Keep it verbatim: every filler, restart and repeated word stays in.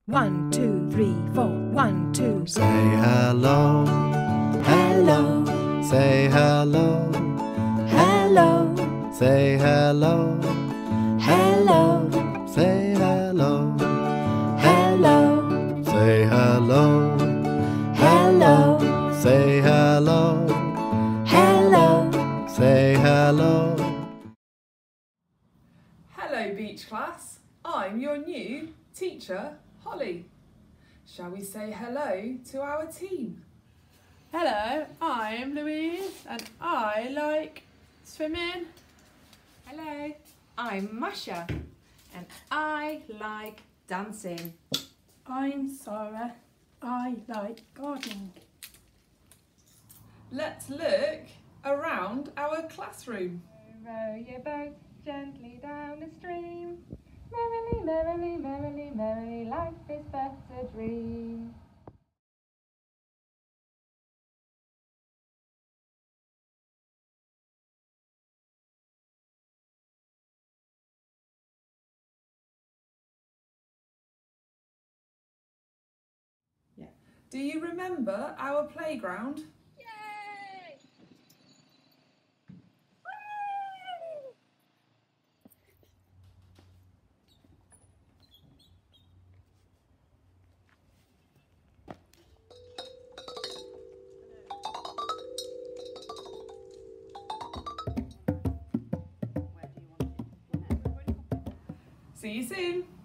One, two, three, four. One, two. Say hello, hello. Say hello, hello. Say hello, hello. Say hello, hello. Say hello, hello. Say hello, hello. Say hello. Hello Beech Class, I'm your new teacher, Holly. Shall we say hello to our team? Hello, I'm Louise and I like swimming. Hello, I'm Masha and I like dancing. I'm Sarah. I like gardening. Let's look around our classroom. Row your boat gently down the stream. Merrily, merrily, merrily, merrily, life is but a dream. Yeah. Do you remember our playground? Yay! See you soon!